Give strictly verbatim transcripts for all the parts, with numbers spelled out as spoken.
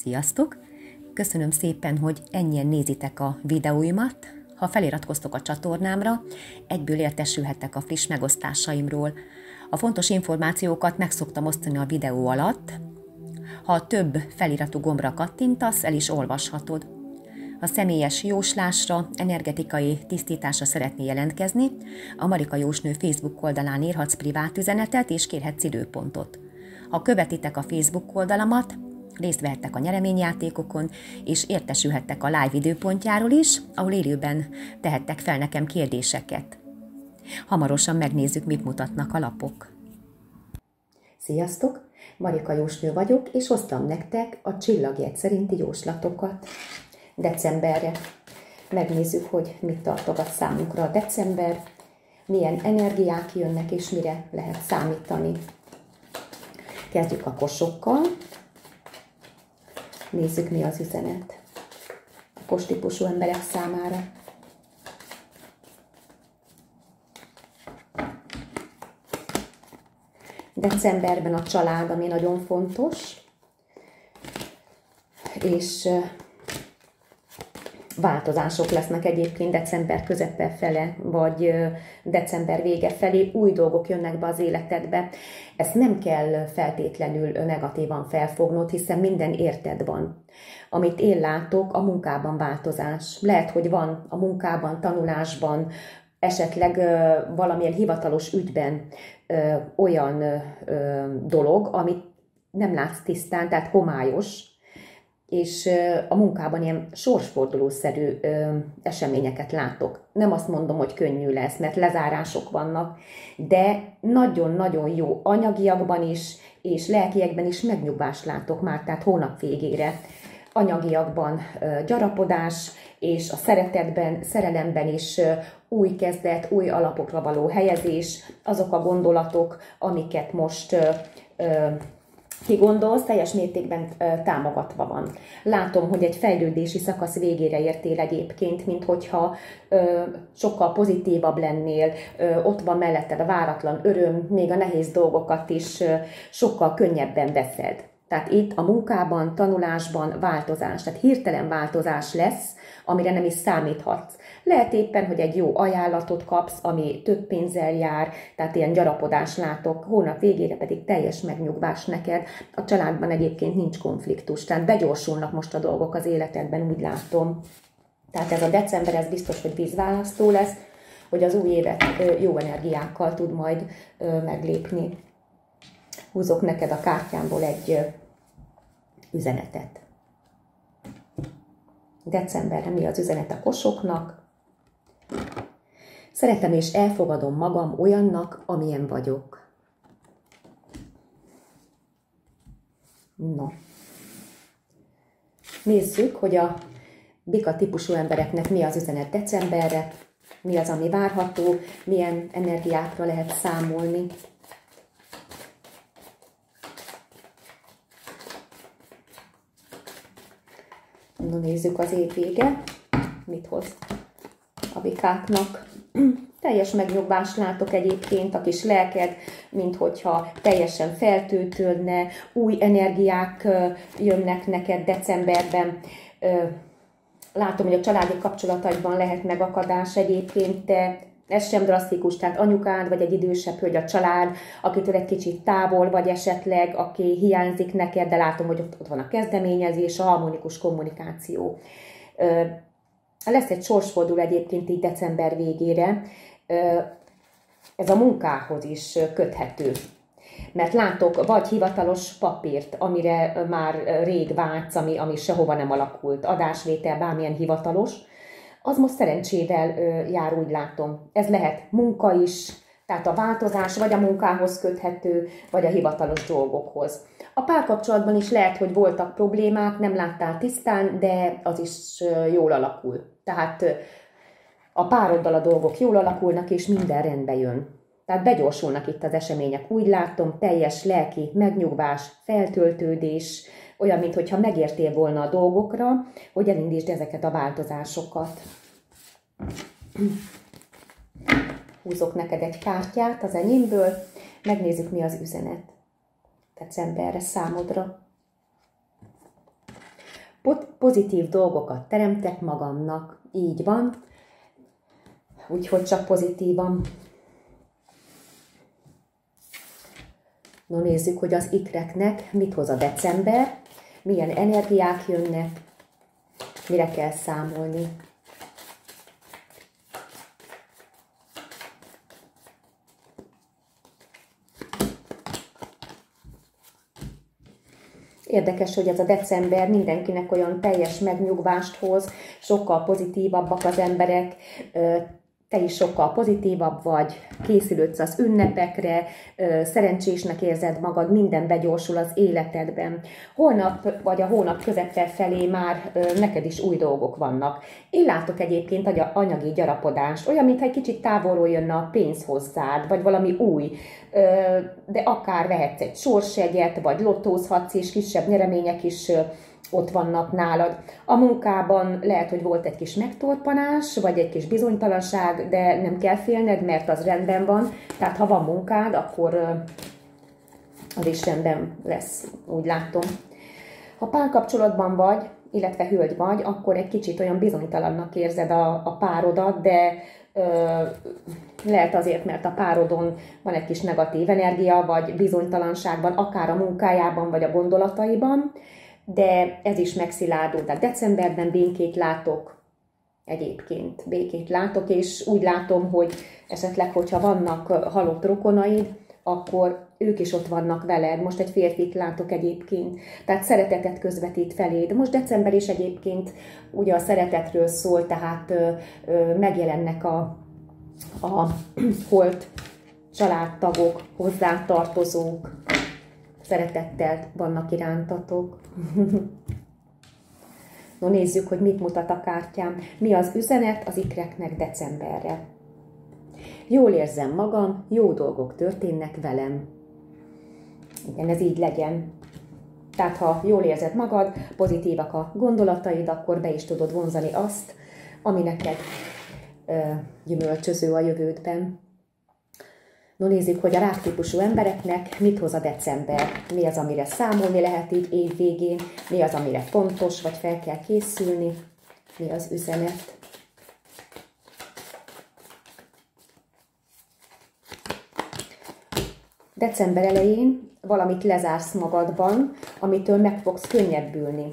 Sziasztok! Köszönöm szépen, hogy ennyien nézitek a videóimat. Ha feliratkoztok a csatornámra, egyből értesülhettek a friss megosztásaimról. A fontos információkat meg szoktam osztani a videó alatt. Ha több feliratú gombra kattintasz, el is olvashatod. Ha személyes jóslásra, energetikai tisztításra szeretnél jelentkezni, a Marika Jósnő Facebook oldalán írhatsz privát üzenetet és kérhetsz időpontot. Ha követitek a Facebook oldalamat, részt vehettek a nyereményjátékokon, és értesülhettek a live időpontjáról is, ahol élőben tehettek fel nekem kérdéseket. Hamarosan megnézzük, mit mutatnak a lapok. Sziasztok! Marika Jósnő vagyok, és hoztam nektek a csillagjegy szerinti jóslatokat decemberre. Megnézzük, hogy mit tartogat számunkra a december, milyen energiák jönnek, és mire lehet számítani. Kezdjük a kosokkal. Nézzük, mi az üzenet a kos típusú emberek számára. Decemberben a család, ami nagyon fontos, és változások lesznek egyébként december közepe fele, vagy december vége felé, új dolgok jönnek be az életedbe. Ezt nem kell feltétlenül negatívan felfognod, hiszen minden érted van. Amit én látok, a munkában változás. Lehet, hogy van a munkában, tanulásban, esetleg valamilyen hivatalos ügyben olyan dolog, amit nem látsz tisztán, tehát homályos, és a munkában ilyen sorsfordulószerű eseményeket látok. Nem azt mondom, hogy könnyű lesz, mert lezárások vannak, de nagyon-nagyon jó anyagiakban is, és lelkiekben is megnyugvást látok már, tehát hónap végére. Anyagiakban gyarapodás, és a szeretetben, szerelemben is új kezdet, új alapokra való helyezés, azok a gondolatok, amiket most ki gondolsz, teljes mértékben támogatva van. Látom, hogy egy fejlődési szakasz végére értél egyébként, mint hogyha ö, sokkal pozitívabb lennél, ö, ott van melletted a váratlan öröm, még a nehéz dolgokat is ö, sokkal könnyebben veszed. Tehát itt a munkában, tanulásban változás, tehát hirtelen változás lesz, amire nem is számíthatsz. Lehet éppen, hogy egy jó ajánlatot kapsz, ami több pénzzel jár, tehát ilyen gyarapodás látok, hónap végére pedig teljes megnyugvás neked. A családban egyébként nincs konfliktus, tehát begyorsulnak most a dolgok az életedben, úgy látom. Tehát ez a december, ez biztos, hogy vízválasztó lesz, hogy az új évet jó energiákkal tud majd meglépni. Húzok neked a kártyámból egy üzenetet. Decemberre mi az üzenet a kosoknak? Szeretem és elfogadom magam olyannak, amilyen vagyok. No. Nézzük, hogy a bika típusú embereknek mi az üzenet decemberre, mi az, ami várható, milyen energiákra lehet számolni. No, nézzük az év vége, mit hoz a bikáknak. Teljes megnyugvást látok egyébként, a kis lelked, mint hogyha teljesen feltöltődne, új energiák jönnek neked decemberben. Látom, hogy a családi kapcsolataidban lehet megakadás egyébként, de ez sem drasztikus, tehát anyukád, vagy egy idősebb hölgy a család, akitől egy kicsit távol vagy esetleg, aki hiányzik neked, de látom, hogy ott, ott van a kezdeményezés, a harmonikus kommunikáció. Lesz egy sorsfordul egyébként így december végére, ez a munkához is köthető. Mert látok vagy hivatalos papírt, amire már rég vágysz, ami, ami sehova nem alakult, adásvétel, bármilyen hivatalos, az most szerencsével jár, úgy látom. Ez lehet munka is, tehát a változás vagy a munkához köthető, vagy a hivatalos dolgokhoz. A párkapcsolatban is lehet, hogy voltak problémák, nem láttál tisztán, de az is jól alakul. Tehát a pároddal a dolgok jól alakulnak, és minden rendbe jön. Tehát begyorsulnak itt az események, úgy látom, teljes lelki megnyugvás, feltöltődés, olyan, mintha megértél volna a dolgokra, hogy elindítsd ezeket a változásokat. Húzok neked egy kártyát az enyémből, megnézzük, mi az üzenet decemberre számodra. Pozitív dolgokat teremtek magamnak. Így van. Úgyhogy csak pozitívan. No, nézzük, hogy az ikreknek mit hoz a december, milyen energiák jönnek, mire kell számolni. Érdekes, hogy ez a december mindenkinek olyan teljes megnyugvást hoz, sokkal pozitívabbak az emberek, te is sokkal pozitívabb vagy, készülődsz az ünnepekre, szerencsésnek érzed magad, minden begyorsul az életedben. Holnap vagy a hónap közepe felé már neked is új dolgok vannak. Én látok egyébként anyagi gyarapodást, olyan, mintha egy kicsit távolról jönne a pénz hozzád, vagy valami új, de akár vehetsz egy sorsjegyet, vagy lottózhatsz, és kisebb nyeremények is ott vannak nálad. A munkában lehet, hogy volt egy kis megtorpanás, vagy egy kis bizonytalanság, de nem kell félned, mert az rendben van. Tehát ha van munkád, akkor az is rendben lesz, úgy látom. Ha párkapcsolatban vagy, illetve hölgy vagy, akkor egy kicsit olyan bizonytalannak érzed a, a párodat, de ö, lehet azért, mert a párodon van egy kis negatív energia, vagy bizonytalanságban, akár a munkájában, vagy a gondolataiban, de ez is megszilárdul. Tehát decemberben békét látok, egyébként békét látok, és úgy látom, hogy esetleg, hogyha vannak halott rokonaid, akkor ők is ott vannak veled. Most egy férfit látok egyébként, tehát szeretetet közvetít feléd. Most december is egyébként ugye a szeretetről szól, tehát ö, ö, megjelennek a, a holt családtagok, hozzátartozók, szeretettel vannak irántatok. No, nézzük, hogy mit mutat a kártyám. Mi az üzenet az ikreknek decemberre? Jól érzem magam, jó dolgok történnek velem. Igen, ez így legyen. Tehát, ha jól érzed magad, pozitívak a gondolataid, akkor be is tudod vonzani azt, ami neked ö, gyümölcsöző a jövődben. No, nézzük, hogy a ráktípusú embereknek mit hoz a december. Mi az, amire számolni lehet így év végén, mi az, amire fontos, vagy fel kell készülni, mi az üzenet. December elején valamit lezársz magadban, amitől meg fogsz könnyebbülni.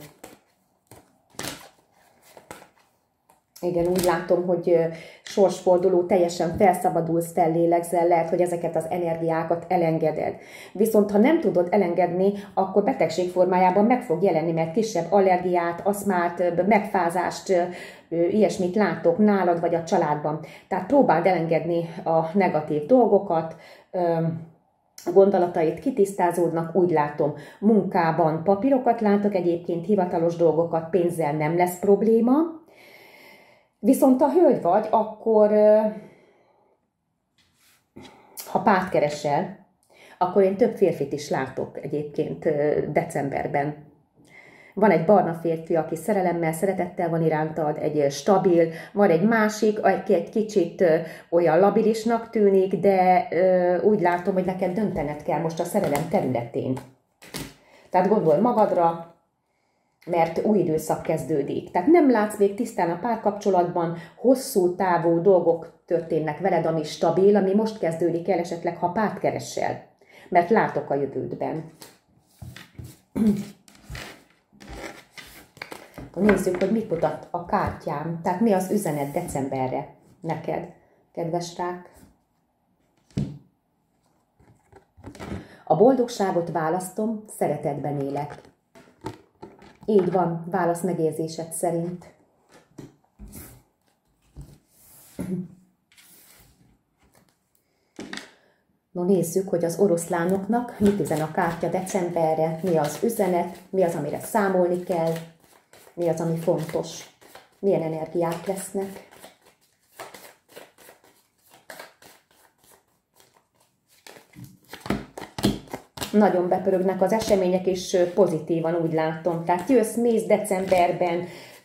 Igen, úgy látom, hogy sorsforduló, teljesen felszabadulsz, fellélegzel, lehet, hogy ezeket az energiákat elengeded. Viszont ha nem tudod elengedni, akkor betegség formájában meg fog jelenni, mert kisebb allergiát, aszmát, megfázást, ilyesmit látok nálad vagy a családban. Tehát próbáld elengedni a negatív dolgokat, gondolatait kitisztázódnak, úgy látom. Munkában papírokat látok, egyébként hivatalos dolgokat, pénzzel nem lesz probléma. Viszont ha hölgy vagy, akkor ha párt keresel, akkor én több férfit is látok egyébként decemberben. Van egy barna férfi, aki szerelemmel, szeretettel van irántad, egy stabil, van egy másik, aki egy kicsit olyan labilisnak tűnik, de úgy látom, hogy neked döntened kell most a szerelem területén. Tehát gondolj magadra, mert új időszak kezdődik. Tehát nem látsz még tisztán a párkapcsolatban, hosszú távú dolgok történnek veled, ami stabil, ami most kezdődik el, esetleg ha párt keresel, mert látok a jövődben. Nézzük, hogy mit mutat a kártyám, tehát mi az üzenet decemberre neked, kedves rák. A boldogságot választom, szeretetben élek. Így van, válasz megérzésed szerint. No, nézzük, hogy az oroszlánoknak mit üzen a kártya decemberre, mi az üzenet, mi az, amire számolni kell, mi az, ami fontos, milyen energiák lesznek. Nagyon bepörögnek az események, és pozitívan úgy látom. Tehát jössz, mész decemberben,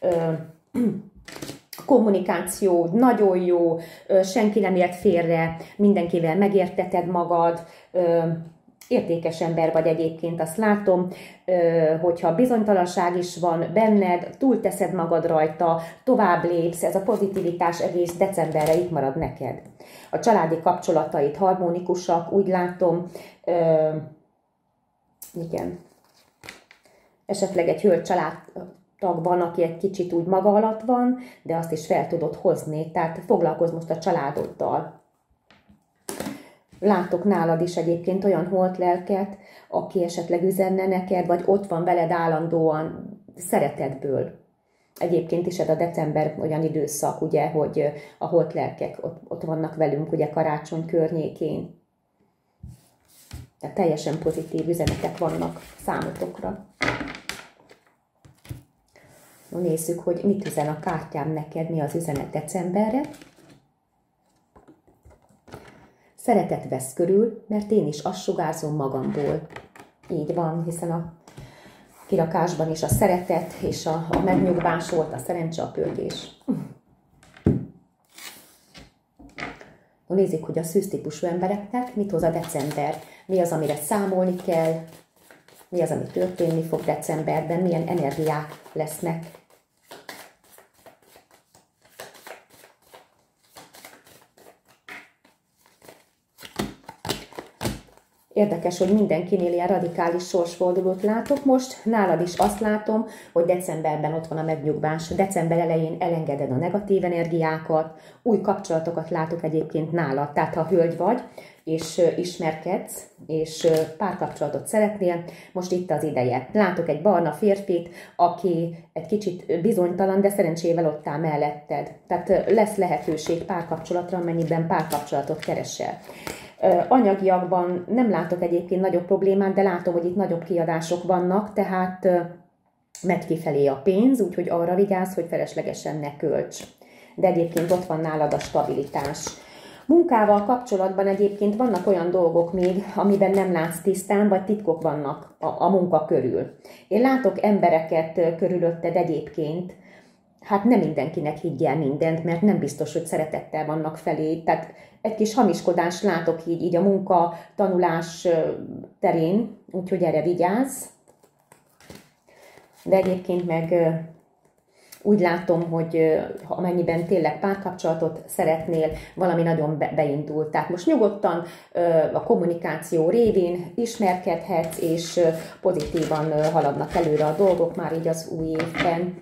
kommunikáció nagyon jó, senki nem ért félre, mindenkivel megérteted magad, Értékes ember vagy egyébként, azt látom, hogyha bizonytalanság is van benned, túlteszed magad rajta, tovább lépsz, ez a pozitivitás egész decemberre itt marad neked. A családi kapcsolataid harmonikusak, úgy látom, igen, esetleg egy hölgy családtag van, aki egy kicsit úgy maga alatt van, de azt is fel tudod hozni, tehát foglalkozz most a családoddal. Látok nálad is egyébként olyan holtlelket, aki esetleg üzenne neked, vagy ott van veled állandóan szeretetből. Egyébként is ez a december olyan időszak, ugye, hogy a holtlelkek ott, ott vannak velünk, ugye karácsony környékén. Tehát teljesen pozitív üzenetek vannak számotokra. Nézzük, hogy mit üzen a kártyám neked, mi az üzenet decemberre. Szeretet vesz körül, mert én is azt sugárzom magamból. Így van, hiszen a kirakásban is a szeretet és a, a megnyugvás volt, a szerencse, a pörgés. Nézzük, hogy a szűztípusú embereknek mit hoz a december. Mi az, amire számolni kell, mi az, ami történni fog decemberben, milyen energiák lesznek. Érdekes, hogy mindenkinél ilyen radikális sorsfordulót látok most. Nálad is azt látom, hogy decemberben ott van a megnyugvás. December elején elengeded a negatív energiákat, új kapcsolatokat látok egyébként nálad. Tehát ha hölgy vagy, és ismerkedsz, és párkapcsolatot szeretnél, most itt az ideje. Látok egy barna férfit, aki egy kicsit bizonytalan, de szerencsével ott áll melletted. Tehát lesz lehetőség párkapcsolatra, amennyiben párkapcsolatot keresel. Anyagiakban nem látok egyébként nagyobb problémát, de látom, hogy itt nagyobb kiadások vannak, tehát megy kifelé a pénz, úgyhogy arra vigyázz, hogy feleslegesen ne költs. De egyébként ott van nálad a stabilitás. Munkával kapcsolatban egyébként vannak olyan dolgok még, amiben nem látsz tisztán, vagy titkok vannak a, a munka körül. Én látok embereket körülötted egyébként, hát nem mindenkinek higgyel mindent, mert nem biztos, hogy szeretettel vannak felé. Tehát egy kis hamiskodás látok így, így a munka, tanulás terén, úgyhogy erre vigyázz. De egyébként meg úgy látom, hogy amennyiben tényleg párkapcsolatot szeretnél, valami nagyon beindult. Tehát most nyugodtan a kommunikáció révén ismerkedhetsz, és pozitívan haladnak előre a dolgok már így az új évben.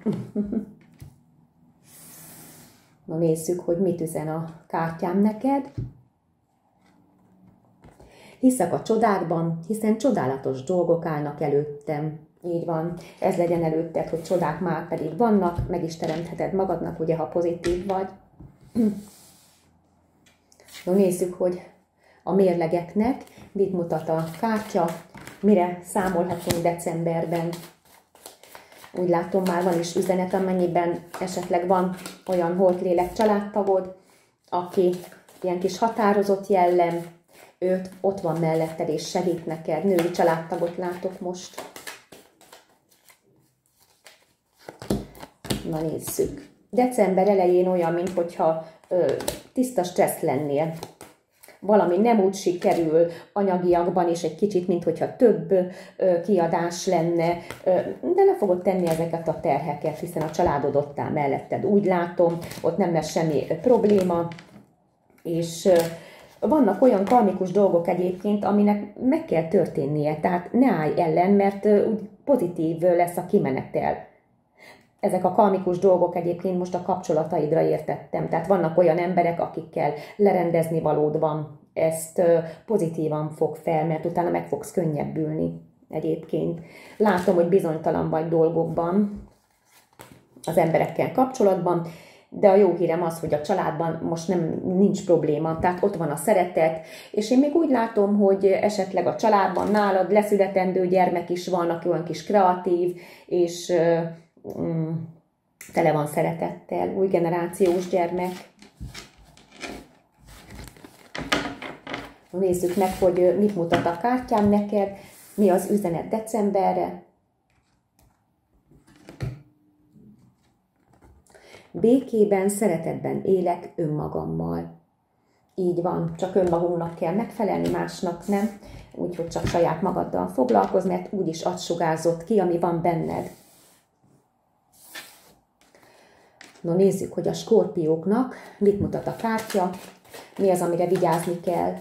Na nézzük, hogy mit üzen a kártyám neked. Hiszek a csodákban, hiszen csodálatos dolgok állnak előttem. Így van, ez legyen előtted, hogy csodák már pedig vannak, meg is teremtheted magadnak, ugye, ha pozitív vagy. Na nézzük, hogy a mérlegeknek mit mutat a kártya, mire számolhatunk decemberben. Úgy látom, már van is üzenet, amennyiben esetleg van olyan holtlélek családtagod, aki ilyen kis határozott jellem, őt ott van melletted és segít neked. Női családtagot látok most. Na nézzük. December elején olyan, mintha tiszta stressz lennél. Valami nem úgy sikerül, anyagiakban is egy kicsit, mintha több ö, kiadás lenne, ö, de le fogod tenni ezeket a terheket, hiszen a családod ott áll melletted, úgy látom, ott nem lesz semmi probléma, és ö, vannak olyan karmikus dolgok egyébként, aminek meg kell történnie, tehát ne állj ellen, mert ö, úgy pozitív lesz a kimenetel. Ezek a karmikus dolgok egyébként most a kapcsolataidra értettem. Tehát vannak olyan emberek, akikkel lerendezni valód van. Ezt pozitívan fog fel, mert utána meg fogsz könnyebbülni egyébként. Látom, hogy bizonytalan vagy dolgokban, az emberekkel kapcsolatban, de a jó hírem az, hogy a családban most nem nincs probléma, tehát ott van a szeretet, és én még úgy látom, hogy esetleg a családban nálad leszületendő gyermek is van, aki olyan kis kreatív, és mm, tele van szeretettel, új generációs gyermek. Nézzük meg, hogy mit mutat a kártyám neked, mi az üzenet decemberre. Békében, szeretetben élek önmagammal. Így van, csak önmagunknak kell megfelelni, másnak nem. úgyhogy csak saját magaddal foglalkozz, mert úgyis azt sugárzott ki, ami van benned. No, nézzük, hogy a skorpióknak mit mutat a kártya, mi az, amire vigyázni kell,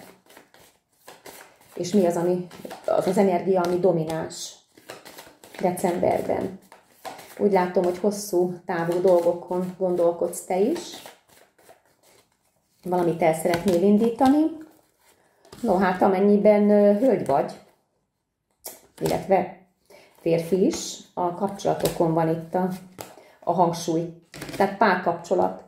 és mi az, ami, az, az energia, ami domináns decemberben. Úgy látom, hogy hosszú távú dolgokon gondolkodsz te is. Valamit el szeretnél indítani. No, hát amennyiben hölgy vagy, illetve férfi is, a kapcsolatokon van itt a, a hangsúly. Tehát párkapcsolat.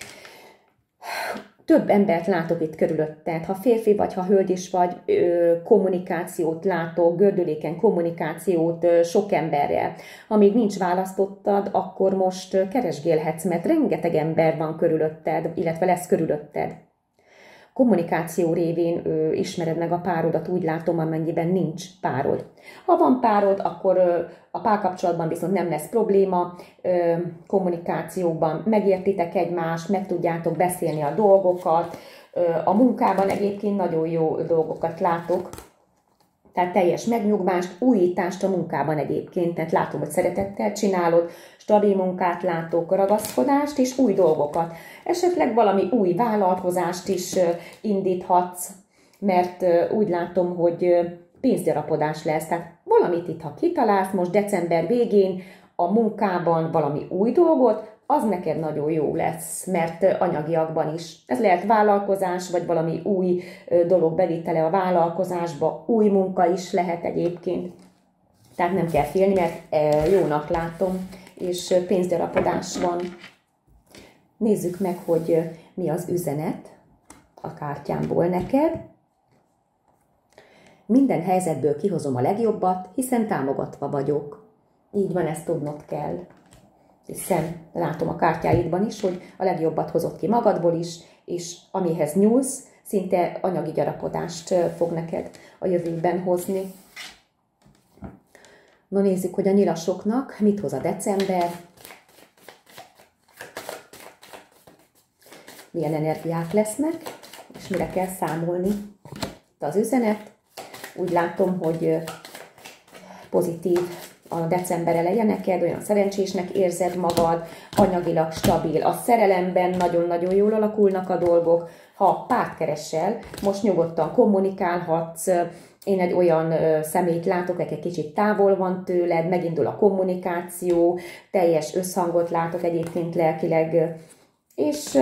Több embert látok itt körülötted. Ha férfi vagy, ha hölgy is vagy, kommunikációt látok, gördülékeny kommunikációt sok emberrel. Ha még nincs választottad, akkor most keresgélhetsz, mert rengeteg ember van körülötted, illetve lesz körülötted. Kommunikáció révén ö, ismered meg a párodat, úgy látom, amennyiben nincs párod. Ha van párod, akkor ö, a párkapcsolatban viszont nem lesz probléma, ö, kommunikációban megértitek egymást, meg tudjátok beszélni a dolgokat, ö, a munkában egyébként nagyon jó dolgokat látok, tehát teljes megnyugvást, újítást a munkában egyébként, tehát látom, hogy szeretettel csinálod, stabil munkát látok, ragaszkodást és új dolgokat. Esetleg valami új vállalkozást is indíthatsz, mert úgy látom, hogy pénzgyarapodás lesz. Tehát valamit itt, ha kitalálsz most december végén a munkában valami új dolgot, az neked nagyon jó lesz, mert anyagiakban is. Ez lehet vállalkozás, vagy valami új dolog bevétele a vállalkozásba, új munka is lehet egyébként. Tehát nem kell félni, mert jónak látom, és pénzgyarapodás van. Nézzük meg, hogy mi az üzenet a kártyámból neked. Minden helyzetből kihozom a legjobbat, hiszen támogatva vagyok. Így van, ezt tudnod kell. Hiszen látom a kártyáidban is, hogy a legjobbat hozott ki magadból is, és amihez nyúlsz, szinte anyagi gyarapodást fog neked a jövőben hozni. No, nézzük, hogy a nyilasoknak mit hoz a december, milyen energiák lesznek, és mire kell számolni. Az üzenet, úgy látom, hogy pozitív a december eleje neked, olyan szerencsésnek érzed magad, anyagilag stabil. A szerelemben nagyon-nagyon jól alakulnak a dolgok. Ha párt keresel, most nyugodtan kommunikálhatsz. Én egy olyan személyt látok, aki egy kicsit távol van tőled, megindul a kommunikáció, teljes összhangot látok egyébként lelkileg, és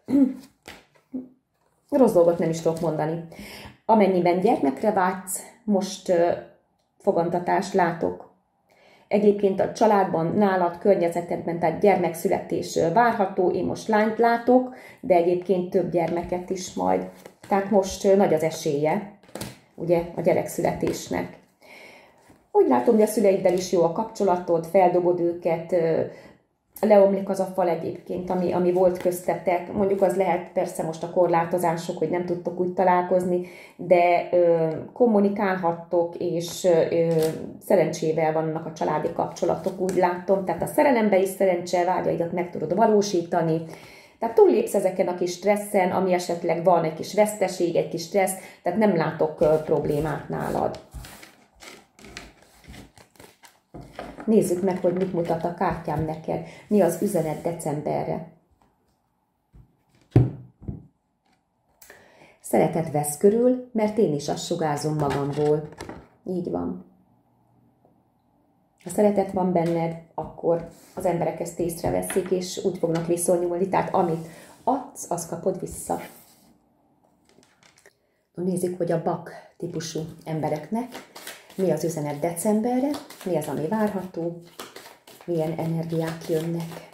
rossz dolgot nem is tudok mondani. Amennyiben gyermekre vágysz, most fogantatást látok. Egyébként a családban, nálad, környezetedben, tehát gyermekszületés várható, én most lányt látok, de egyébként több gyermeket is majd. Tehát most nagy az esélye, ugye, a gyerekszületésnek. Úgy látom, hogy a szüleiddel is jó a kapcsolatod, feldobod őket, leomlik az a fal egyébként, ami, ami volt köztetek. Mondjuk az lehet persze most a korlátozások, hogy nem tudtok úgy találkozni, de ö, kommunikálhattok, és ö, szerencsével vannak a családi kapcsolatok, úgy látom. Tehát a szerelembe is szerencse, vágyaidat meg tudod valósítani. Tehát túllépsz ezeken a kis stresszen, ami esetleg van, egy kis veszteség, egy kis stressz, tehát nem látok ö, problémát nálad. Nézzük meg, hogy mit mutat a kártyám neked. Mi az üzenet decemberre. Szeretet vesz körül, mert én is azt sugárzom magamból. Így van. Ha szeretet van benned, akkor az emberek ezt észreveszik, és úgy fognak viszonyulni. Tehát amit adsz, azt kapod vissza. Nézzük, hogy a bak típusú embereknek mi az üzenet decemberre, mi az, ami várható, milyen energiák jönnek.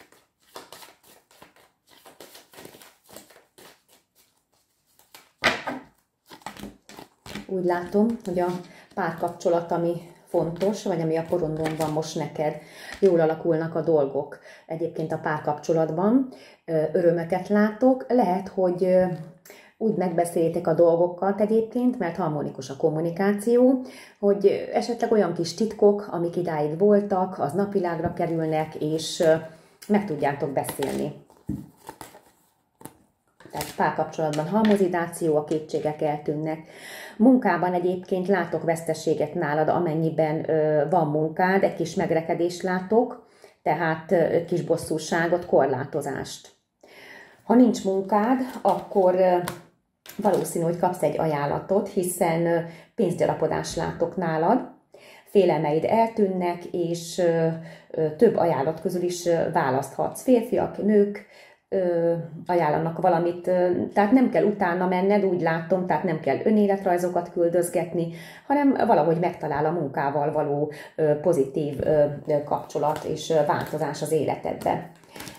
Úgy látom, hogy a párkapcsolat, ami fontos, vagy ami a porondon van most neked, jól alakulnak a dolgok. Egyébként a párkapcsolatban örömöket látok, lehet, hogy úgy megbeszéljétek a dolgokat egyébként, mert harmonikus a kommunikáció, hogy esetleg olyan kis titkok, amik idáig voltak, az napvilágra kerülnek, és meg tudjátok beszélni. tehát párkapcsolatban harmonizáció, a kétségek eltűnnek. Munkában egyébként látok veszteséget nálad, amennyiben ö, van munkád, egy kis megrekedést látok, tehát ö, kis bosszúságot, korlátozást. Ha nincs munkád, akkor ö, valószínű, hogy kapsz egy ajánlatot, hiszen ö, pénzgyarapodást látok nálad, félelmeid eltűnnek, és ö, ö, több ajánlat közül is ö, választhatsz. Férfiak, nők, Ö, ajánlanak valamit, ö, tehát nem kell utána menned, úgy látom, tehát nem kell önéletrajzokat küldözgetni, hanem valahogy megtalál a munkával való ö, pozitív ö, kapcsolat és ö, változás az életedben.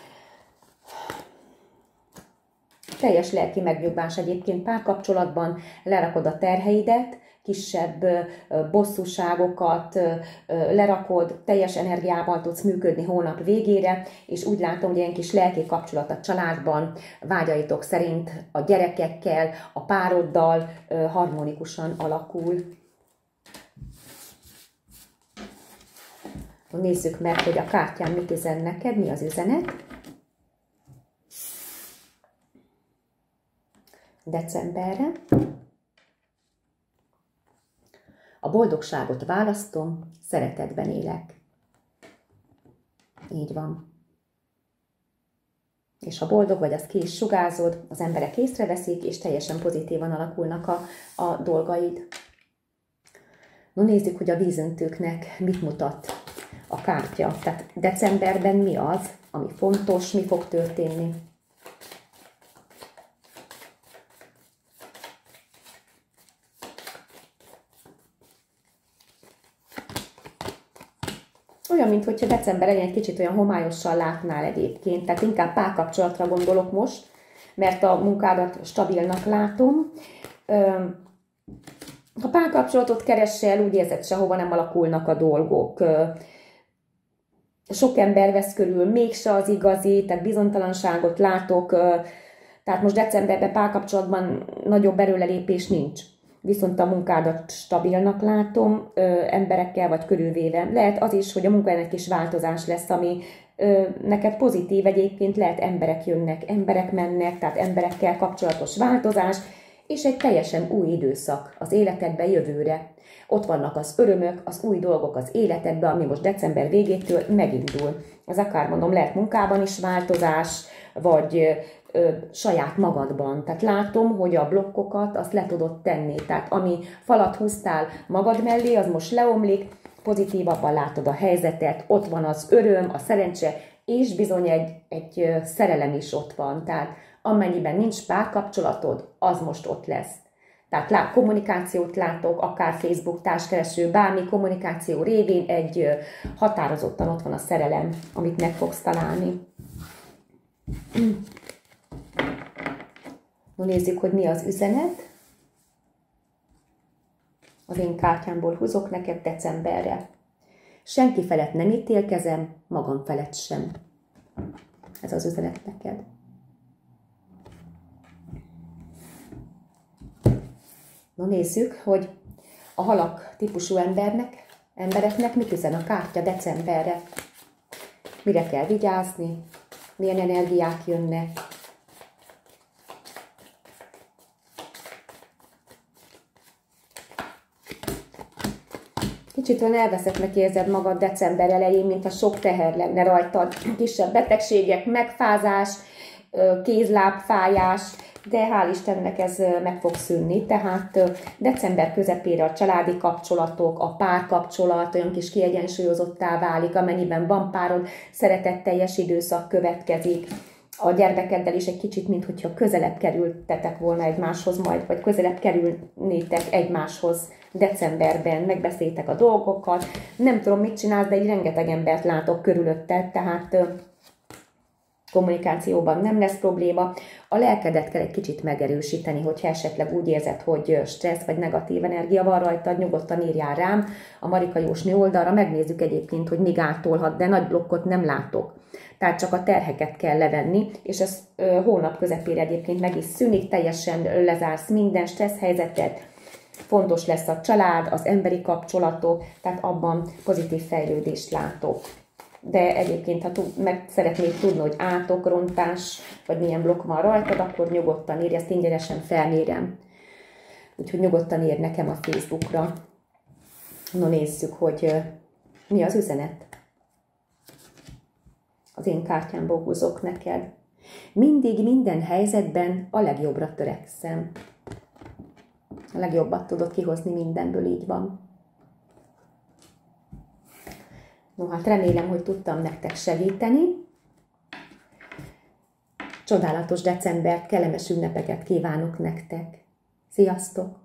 Teljes lelki megnyugvás egyébként párkapcsolatban, lerakod a terheidet, kisebb bosszúságokat lerakod, teljes energiával tudsz működni hónap végére, és úgy látom, hogy ilyen kis lelki kapcsolat a családban, vágyaitok szerint a gyerekekkel, a pároddal harmonikusan alakul. Nézzük meg, hogy a kártyán mit üzen neked, mi az üzenet. Decemberre. A boldogságot választom, szeretetben élek. Így van. És ha boldog vagy, azt ki is sugázod, az emberek észreveszik, és teljesen pozitívan alakulnak a, a dolgaid. No, nézzük, hogy a vízöntőknek mit mutat a kártya. Tehát decemberben mi az, ami fontos, mi fog történni. Olyan, mintha december elején egy kicsit olyan homályosan látnál egyébként, tehát inkább párkapcsolatra gondolok most, mert a munkádat stabilnak látom. Ha párkapcsolatot keresel, úgy érzed, sehova nem alakulnak a dolgok. Sok ember vesz körül, mégse az igazi, tehát bizonytalanságot látok, tehát most decemberben párkapcsolatban nagyobb erőlelépés nincs. Viszont a munkádat stabilnak látom, ö, emberekkel vagy körülvéve. Lehet az is, hogy a munkáján egy kis változás lesz, ami ö, neked pozitív egyébként, lehet emberek jönnek, emberek mennek, tehát emberekkel kapcsolatos változás, és egy teljesen új időszak az életedben jövőre. Ott vannak az örömök, az új dolgok az életedben, ami most december végétől megindul. Ez akár mondom, lehet munkában is változás, vagy ö, saját magadban. Tehát látom, hogy a blokkokat azt le tudod tenni. Tehát ami falat húztál magad mellé, az most leomlik, pozitívabban látod a helyzetet, ott van az öröm, a szerencse, és bizony egy, egy szerelem is ott van. Tehát amennyiben nincs párkapcsolatod, az most ott lesz. Tehát lát, kommunikációt látok, akár Facebook, társkereső, bármi kommunikáció révén egy határozottan ott van a szerelem, amit meg fogsz találni. No, nézzük, hogy mi az üzenet. Az én kártyámból húzok neked decemberre. Senki felett nem ítélkezem, magam felett sem. Ez az üzenet neked. No, nézzük, hogy a halak típusú embernek, embereknek mit üzen a kártya decemberre. Mire kell vigyázni, milyen energiák jönnek. Kicsit olyan elveszettnek érzed magad december elején, mint a sok teher lenne rajtad. Kisebb betegségek, megfázás, kézlábfájás, de hál' Istennek ez meg fog szűnni. Tehát december közepére a családi kapcsolatok, a párkapcsolat olyan kis kiegyensúlyozottá válik, amennyiben van párod, szeretetteljes időszak következik. A gyermekeddel is egy kicsit, mintha közelebb kerültetek volna egymáshoz majd, vagy közelebb kerülnétek egymáshoz decemberben, megbeszéltek a dolgokat. Nem tudom, mit csinálsz, de egy rengeteg embert látok körülötted, tehát kommunikációban nem lesz probléma. A lelkedet kell egy kicsit megerősíteni, hogyha esetleg úgy érzed, hogy stressz vagy negatív energia van rajtad, nyugodtan írjál rám a Marika Jósné oldalra, megnézzük egyébként, hogy még átolhat, de nagy blokkot nem látok. Tehát csak a terheket kell levenni, és ez ö, hónap közepére egyébként meg is szűnik, teljesen lezársz minden stressz helyzetet, fontos lesz a család, az emberi kapcsolatok, tehát abban pozitív fejlődést látok. de egyébként, ha meg szeretnéd tudni, hogy átokrontás, vagy milyen blokk van rajtad, akkor nyugodtan írj, ezt ingyenesen felmérem. Úgyhogy nyugodtan írj nekem a Facebookra. No, nézzük, hogy mi az üzenet. Az én kártyámból húzok neked. Mindig, minden helyzetben a legjobbra törekszem. A legjobbat tudod kihozni mindenből, így van. No, hát remélem, hogy tudtam nektek segíteni. Csodálatos decembert, kellemes ünnepeket kívánok nektek. Sziasztok!